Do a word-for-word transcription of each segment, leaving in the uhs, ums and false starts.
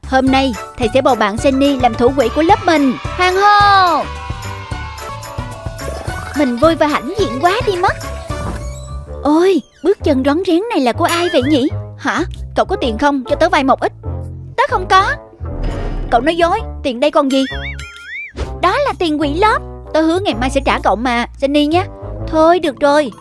Hôm nay thầy sẽ bầu bạn Jenny làm thủ quỹ của lớp mình. Hoan hô! Mình vui và hãnh diện quá đi mất. Ôi, bước chân rón rén này là của ai vậy nhỉ? Hả? Cậu có tiền không? Cho tớ vay một ít. Tớ không có. Cậu nói dối, tiền đây còn gì? Đó là tiền quỹ lớp. Tớ hứa ngày mai sẽ trả cậu mà, Jenny nhé. Thôi được rồi.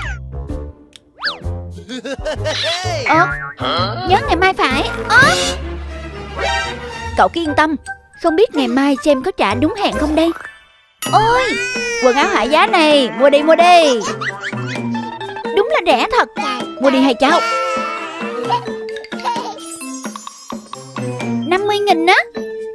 Ơ, nhớ ngày mai phải. Ơ, cậu cứ yên tâm. Không biết ngày mai James có trả đúng hẹn không đây? Ôi, quần áo hạ giá này, mua đi mua đi. Đúng là rẻ thật. Mua đi hai cháu. năm mươi nghìn á.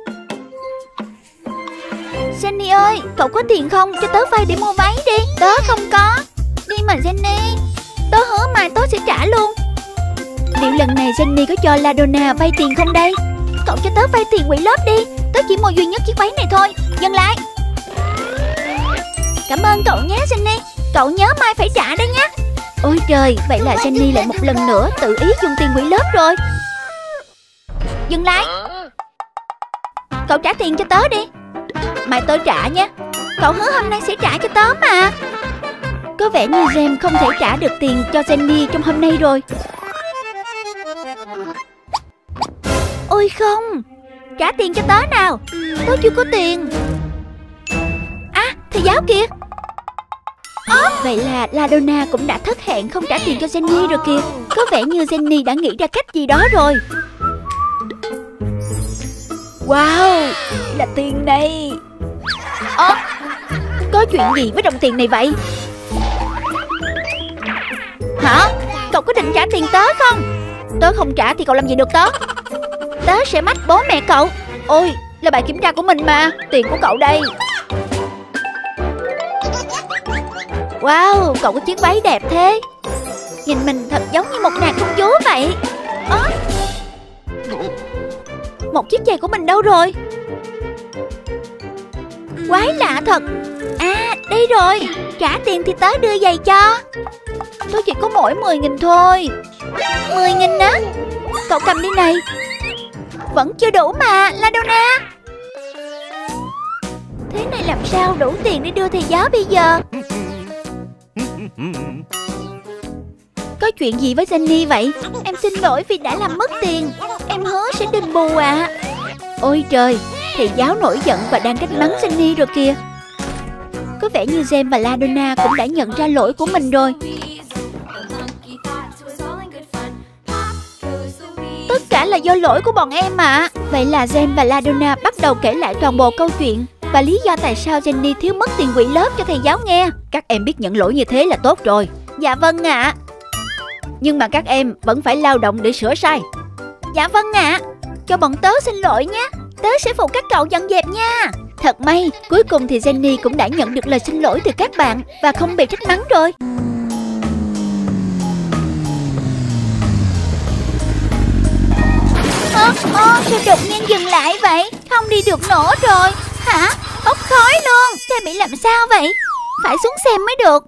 Jenny ơi, cậu có tiền không? Cho tớ vay để mua váy đi. Tớ không có. Đi mà Jenny. Tớ hứa mai tớ sẽ trả luôn. Liệu lần này Jenny có cho Ladonna vay tiền không đây? Cậu cho tớ vay tiền quỹ lớp đi. Tớ chỉ mua duy nhất chiếc váy này thôi. Dừng lại. Cảm ơn cậu nhé Jenny. Cậu nhớ mai phải trả đấy nhé. Ôi trời, vậy là Jenny lại một lần nữa tự ý dùng tiền quỹ lớp rồi. Dừng lại. Cậu trả tiền cho tớ đi. Mai tớ trả nhé. Cậu hứa hôm nay sẽ trả cho tớ mà. Có vẻ như James không thể trả được tiền cho Jenny trong hôm nay rồi. Ôi không, trả tiền cho tớ nào. Tớ chưa có tiền. À, thầy giáo kìa. À, vậy là Ladonna cũng đã thất hẹn không trả tiền cho Jenny rồi kìa. Có vẻ như Jenny đã nghĩ ra cách gì đó rồi. Wow, là tiền này. Ơ, có chuyện gì với đồng tiền này vậy? Hả? Cậu có định trả tiền tớ không? Tớ không trả thì cậu làm gì được tớ? Tớ sẽ mách bố mẹ cậu. Ôi, là bài kiểm tra của mình mà. Tiền của cậu đây. Wow, cậu có chiếc váy đẹp thế. Nhìn mình thật giống như một nàng công chúa vậy. Ơ, một chiếc giày của mình đâu rồi? Quái lạ thật. À, đây rồi. Trả tiền thì tớ đưa giày cho. Tôi chỉ có mỗi mười nghìn thôi. Mười nghìn á? Cậu cầm đi này. Vẫn chưa đủ mà, Ladonna. Thế này làm sao đủ tiền để đưa thầy giáo bây giờ? Có chuyện gì với Jenny vậy? Em xin lỗi vì đã làm mất tiền. Em hứa sẽ đền bù ạ. À. Ôi trời, thầy giáo nổi giận và đang trách mắng Jenny rồi kìa. Có vẻ như James và Ladonna cũng đã nhận ra lỗi của mình rồi. Tất cả là do lỗi của bọn em ạ. À. Vậy là James và Ladonna bắt đầu kể lại toàn bộ câu chuyện và lý do tại sao Jenny thiếu mất tiền quỹ lớp cho thầy giáo nghe. Các em biết nhận lỗi như thế là tốt rồi. Dạ vâng ạ. À. Nhưng mà các em vẫn phải lao động để sửa sai. Dạ vâng ạ. À. Cho bọn tớ xin lỗi nhé. Tớ sẽ phụ các cậu dọn dẹp nha. Thật may, cuối cùng thì Jenny cũng đã nhận được lời xin lỗi từ các bạn và không bị trách mắng rồi. Ơ, ơ, sao đột nhiên dừng lại vậy? Không đi được nữa rồi. Hả? Bốc khói luôn. Xe bị làm sao vậy? Phải xuống xem mới được.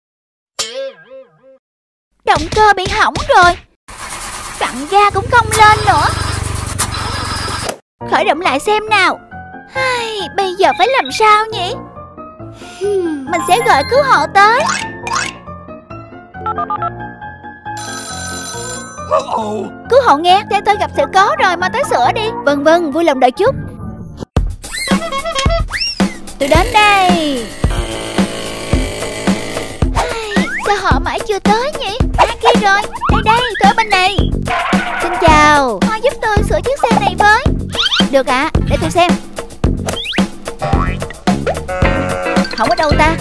Động cơ bị hỏng rồi. Vặn ga cũng không lên nữa. Khởi động lại xem nào. Ai, bây giờ phải làm sao nhỉ? Mình sẽ gọi cứu hộ tới. Cứu hộ nghe, xe tôi gặp sự cố rồi, mau tới sửa đi. Vâng vâng, vui lòng đợi chút. Tôi đến đây. Ai, sao họ mãi chưa tới nhỉ? À kia rồi, đây đây, tôi ở bên này. Xin chào. Họ giúp tôi sửa chiếc xe này với. Được ạ, à, để tôi xem. Không ở đâu ta?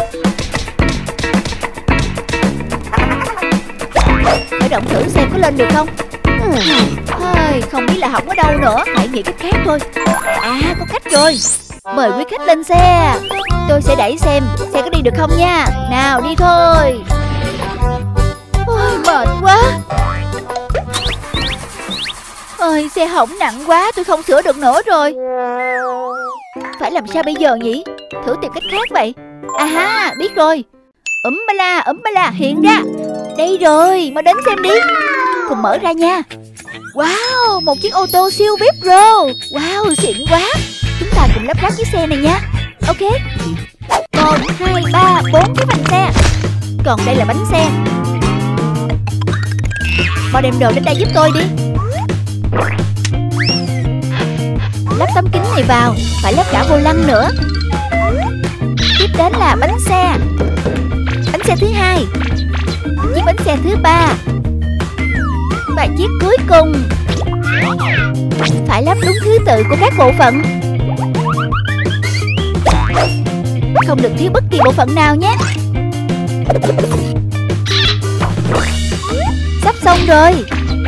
Khởi động thử xem có lên được không. Thôi, không biết là hỏng ở đâu nữa. Hãy nghĩ cách khác thôi. À, có cách rồi. Mời quý khách lên xe. Tôi sẽ đẩy xem xe có đi được không nha. Nào, đi thôi. Ôi, mệt quá. Ôi, xe hỏng nặng quá. Tôi không sửa được nữa rồi. Phải làm sao bây giờ nhỉ? Thử tìm cách khác vậy. À ha, biết rồi. Úm ba la, úm ba la hiện ra. Đây rồi, mau đến xem đi. Cùng mở ra nha. Wow, một chiếc ô tô siêu vi ai pi Pro. Wow, xịn quá. Chúng ta cùng lắp ráp chiếc xe này nha. Ok. Một, hai, ba, bốn cái vành xe. Còn đây là bánh xe. Mau đem đồ đến đây giúp tôi đi. Lắp tấm kính này vào. Phải lắp cả vô lăng nữa. Tiếp đến là bánh xe. Bánh xe thứ hai. Chiếc bánh xe thứ ba. Và chiếc cuối cùng. Phải lắp đúng thứ tự của các bộ phận. Không được thiếu bất kỳ bộ phận nào nhé. Sắp xong rồi.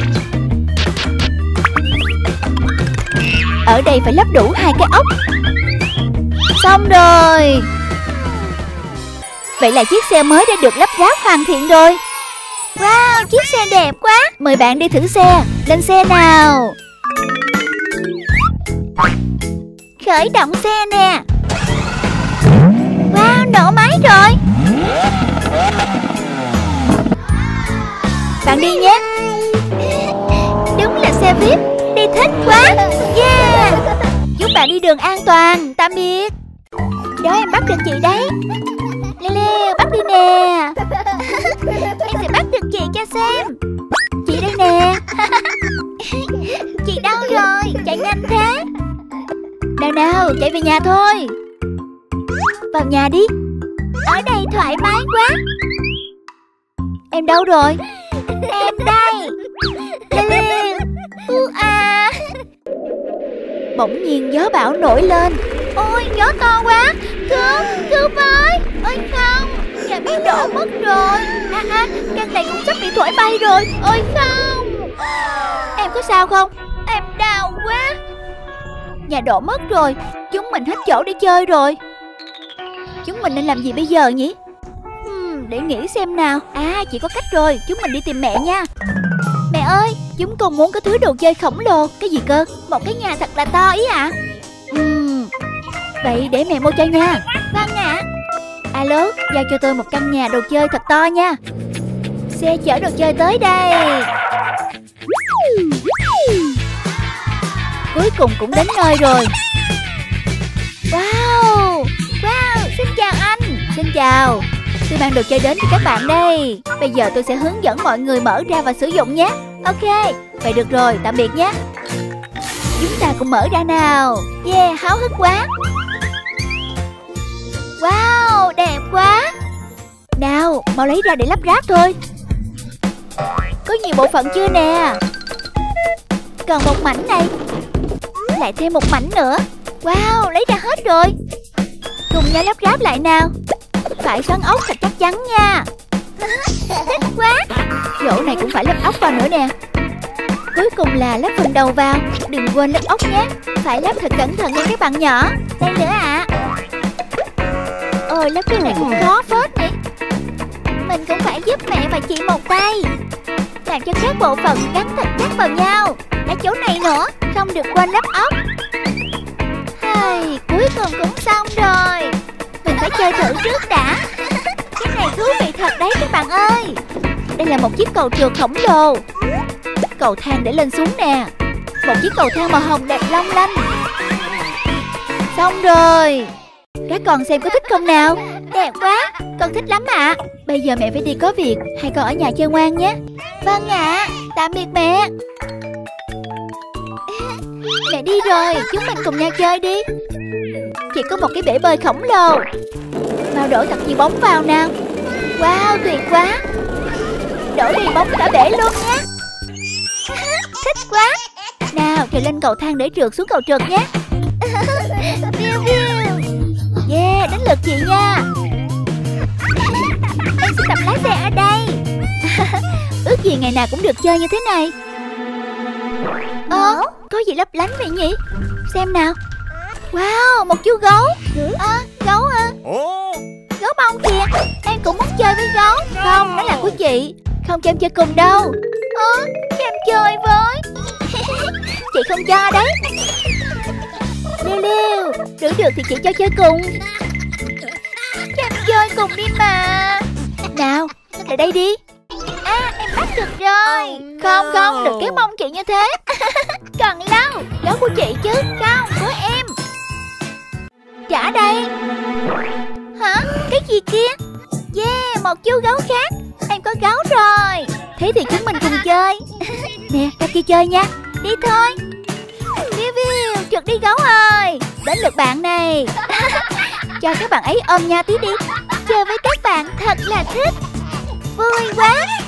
Ở đây phải lắp đủ hai cái ốc. Xong rồi. Vậy là chiếc xe mới đã được lắp ráp hoàn thiện rồi. Wow, chiếc xe đẹp quá. Mời bạn đi thử xe. Lên xe nào. Khởi động xe nè. Wow, nổ máy rồi. Bạn đi nhé. Đúng là xe vi ai pi. Đi thích quá. Yeah. Chúc bạn đi đường an toàn. Tạm biệt. Đó, em bắt được chị đấy. Lê Lê, bắt đi nè. Em sẽ bắt được chị cho xem. Chị đây nè. Chị đâu rồi? Chạy nhanh thế. Nào nào, chạy về nhà thôi. Vào nhà đi. Ở đây thoải mái quá. Em đâu rồi? Em đây. Lê Lê. U à. Bỗng nhiên gió bão nổi lên. Ôi, gió to quá. Cứu, cứu với. Ôi không, nhà bị đổ mất rồi. À à, căn này cũng sắp bị thổi bay rồi. Ôi không. Em có sao không? Em đau quá. Nhà đổ mất rồi. Chúng mình hết chỗ để chơi rồi. Chúng mình nên làm gì bây giờ nhỉ? Hmm, để nghĩ xem nào. À, chị có cách rồi. Chúng mình đi tìm mẹ nha. Mẹ ơi, chúng con muốn có thứ đồ chơi khổng lồ. Cái gì cơ? Một cái nhà thật là to ý ạ. À? Uhm, vậy để mẹ mua cho nha. Vâng ạ. À. Alo, giao cho tôi một căn nhà đồ chơi thật to nha. Xe chở đồ chơi tới đây. Cuối cùng cũng đến nơi rồi. Wow, wow, xin chào anh. Xin chào. Tôi mang đồ chơi đến cho các bạn đây. Bây giờ tôi sẽ hướng dẫn mọi người mở ra và sử dụng nhé. Ok, vậy được rồi, tạm biệt nhé. Chúng ta cùng mở ra nào. Yeah, háo hức quá. Wow, đẹp quá. Nào, mau lấy ra để lắp ráp thôi. Có nhiều bộ phận chưa nè. Còn một mảnh này. Lại thêm một mảnh nữa. Wow, lấy ra hết rồi. Cùng nhau lắp ráp lại nào. Phải xoắn ốc thật chắc chắn nha. Thích quá. Chỗ này cũng phải lắp ốc vào nữa nè. Cuối cùng là lắp phần đầu vào. Đừng quên lắp ốc nhé. Phải lắp thật cẩn thận nha các bạn nhỏ. Đây nữa ạ. À. Ôi, lắp cái này cũng khó phết nhỉ. Mình cũng phải giúp mẹ và chị một tay. Làm cho các bộ phận gắn thật chắc vào nhau. Ở chỗ này nữa. Không được quên lắp ốc. Hey, cuối cùng cũng xong rồi. Mình phải chơi thử trước đã. Cái này thú vị thật đấy các bạn ơi. Đây là một chiếc cầu trượt khổng lồ. Cầu thang để lên xuống nè. Một chiếc cầu thang màu hồng đẹp long lanh. Xong rồi. Các con xem có thích không nào? Đẹp quá, con thích lắm ạ. À. Bây giờ mẹ phải đi có việc. Hai con ở nhà chơi ngoan nhé. Vâng ạ, à, tạm biệt mẹ. Mẹ đi rồi, chúng mình cùng nhau chơi đi. Chỉ có một cái bể bơi khổng lồ. Mau đổ thật nhiều bóng vào nào. Wow, tuyệt quá. Đổ đi bóng cả bể luôn nhé. Thích quá. Nào, trèo lên cầu thang để trượt xuống cầu trượt nhé. Yeah, đến lượt chị nha. Em sẽ tập lái xe ở đây. Ước gì ngày nào cũng được chơi như thế này. Ơ, có gì lấp lánh vậy nhỉ? Xem nào. Wow, một chú gấu. À, gấu à. Gấu bông kìa. Em cũng muốn chơi với gấu. Không, nó là của chị. Không cho em chơi cùng đâu. Ơ, cho em chơi với. Chị không cho đấy. Liêu liêu, được được thì chị cho chơi cùng. Cho em chơi cùng đi mà. Nào, lại đây đi. À, em bắt được rồi. Oh, no. Không không, đừng kéo mông chị như thế. Còn lâu. Gấu của chị chứ. Không, của em. Trả đây. Hả? Cái gì kia? Yeah, một chú gấu khác. Em có gấu rồi. Thế thì chúng mình cùng chơi. Nè, ra kia chơi nha. Đi thôi. Viu viu, trượt đi gấu ơi. Đến lượt bạn này. Cho các bạn ấy ôm nhau tí đi. Chơi với các bạn thật là thích. Vui quá.